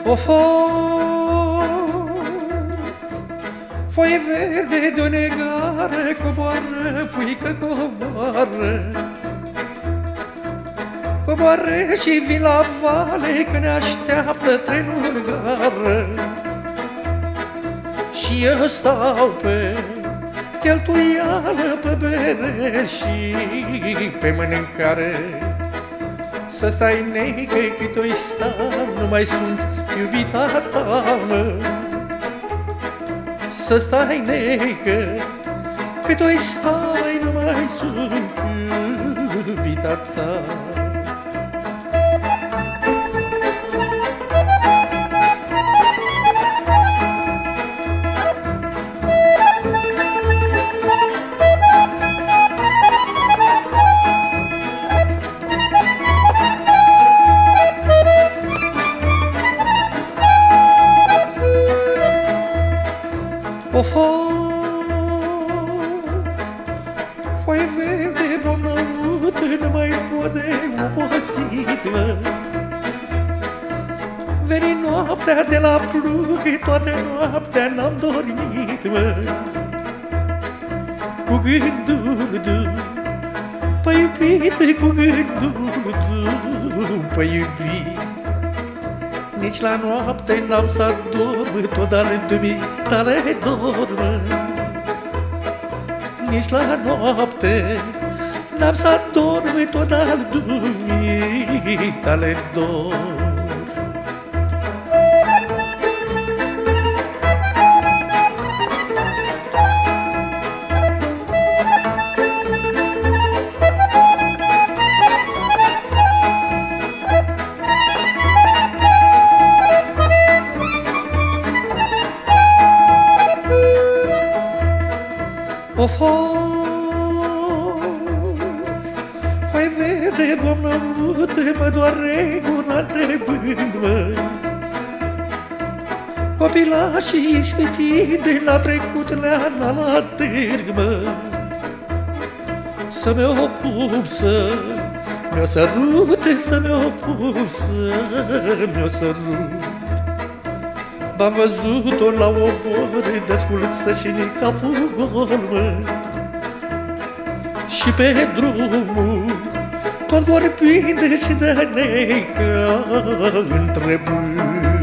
Foaie verde de-o negare, coboară, puică, coboară. Coboară și vin la vale, că ne așteaptă trenul în gară. Și eu stau pe cheltuială, pe bere și pe mâncare. Să stai, neică, cât o-i sta, nu mai sunt iubita ta, mă. Să stai, neică, cât o-i stai, nu mai sunt iubita ta. Foaie verde, bolnăvut, nu mai pot de obosit, mă. Veni noaptea de la plug, toată noaptea n-am dormit, mă. Cu gândul pe iubit, cu gândul pe iubit. Nici la noapte n-am să dorm, tot ale dumitale dorm. Nici la noapte n-am să dorm, tot ale dumitale dorm. Foaie verde, bolnăvut, mă doare gura întrebând, mă. Copilașii ispitit n-a trecut leana la târg, mă. Să mi-o pup, să mi-o sărut, să mi-o pup, să mi-o sărut. M-am văzut-o la obor, desculță și-n capul gol, mă. Și pe drumul tot vorbind și de neică întrebând.